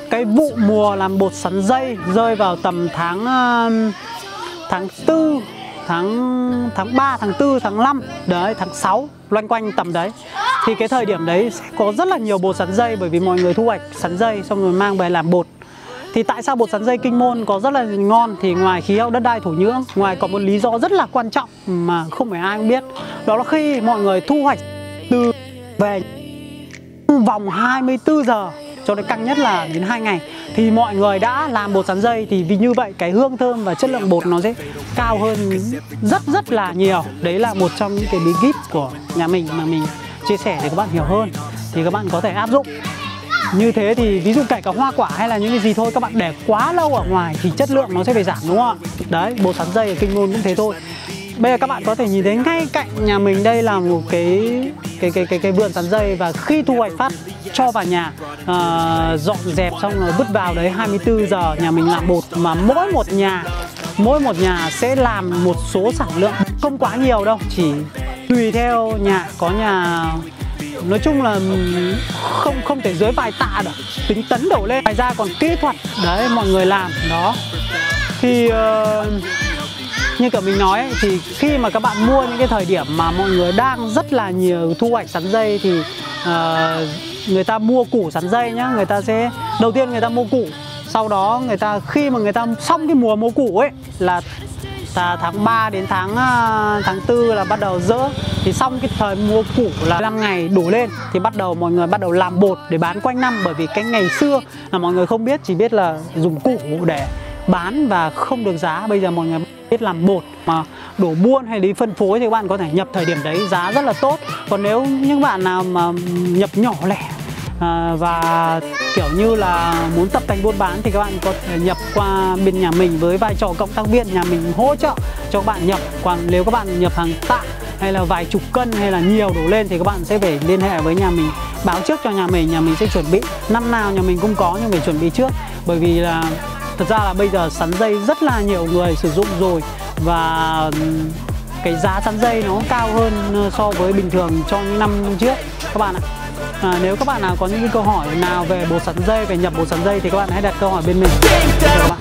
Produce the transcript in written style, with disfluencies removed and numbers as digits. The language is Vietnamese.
cái vụ mùa làm bột sắn dây rơi vào tầm tháng 4, tháng 3, tháng 4, tháng 5 đấy, tháng 6 loanh quanh tầm đấy. Thì cái thời điểm đấy sẽ có rất là nhiều bột sắn dây, bởi vì mọi người thu hoạch sắn dây xong rồi mang về làm bột. Thì tại sao bột sắn dây Kinh Môn có rất là ngon? Thì ngoài khí hậu đất đai thổ nhưỡng, ngoài có một lý do rất là quan trọng mà không phải ai cũng biết. Đó là khi mọi người thu hoạch từ về vòng 24 giờ cho đến căng nhất là đến 2 ngày thì mọi người đã làm bột sắn dây. Thì vì như vậy cái hương thơm và chất lượng bột nó sẽ cao hơn rất là nhiều. Đấy là một trong những cái bí kíp của nhà mình mà mình chia sẻ để các bạn hiểu hơn, thì các bạn có thể áp dụng. Như thế thì ví dụ kể cả hoa quả hay là những cái gì thôi, các bạn để quá lâu ở ngoài thì chất lượng nó sẽ phải giảm, đúng không ạ? Đấy, bột sắn dây ở Kinh Môn cũng thế thôi. Bây giờ các bạn có thể nhìn thấy ngay cạnh nhà mình đây là một cái vườn sắn dây, và khi thu hoạch phát cho vào nhà, dọn dẹp xong rồi vứt vào đấy 24 giờ nhà mình làm bột. Mà mỗi một nhà sẽ làm một số sản lượng không quá nhiều đâu, chỉ tùy theo nhà. Có nhà nói chung là không thể dưới vài tạ được, tính tấn đổ lên. Ngoài ra còn kỹ thuật đấy mọi người làm đó. Thì như kiểu mình nói ấy, thì khi mà các bạn mua những cái thời điểm mà mọi người đang rất là nhiều thu hoạch sắn dây thì người ta mua củ sắn dây nhá. Người ta sẽ đầu tiên người ta mua củ, sau đó khi mà người ta xong cái mùa mua củ ấy là tháng 3 đến tháng 4 là bắt đầu dỡ. Thì xong cái thời mua củ là 5 ngày đổ lên thì mọi người bắt đầu làm bột để bán quanh năm. Bởi vì cái ngày xưa là mọi người không biết, chỉ biết là dùng củ để bán và không được giá. Bây giờ mọi người biết làm bột mà đổ buôn hay đi phân phối thì các bạn có thể nhập thời điểm đấy giá rất là tốt. Còn nếu những bạn nào mà nhập nhỏ lẻ và kiểu như là muốn tập tành buôn bán thì các bạn có thể nhập qua bên nhà mình với vai trò cộng tác viên, nhà mình hỗ trợ cho các bạn nhập. Còn nếu các bạn nhập hàng tạ hay là vài chục cân hay là nhiều đổ lên thì các bạn sẽ phải liên hệ với nhà mình, báo trước cho nhà mình sẽ chuẩn bị. Năm nào nhà mình cũng có nhưng phải chuẩn bị trước, bởi vì là thật ra là bây giờ sắn dây rất là nhiều người sử dụng rồi, và cái giá sắn dây nó cao hơn so với bình thường cho những năm trước các bạn ạ. Nếu các bạn nào có những cái câu hỏi nào về bột sắn dây, về nhập bột sắn dây thì các bạn hãy đặt câu hỏi bên mình.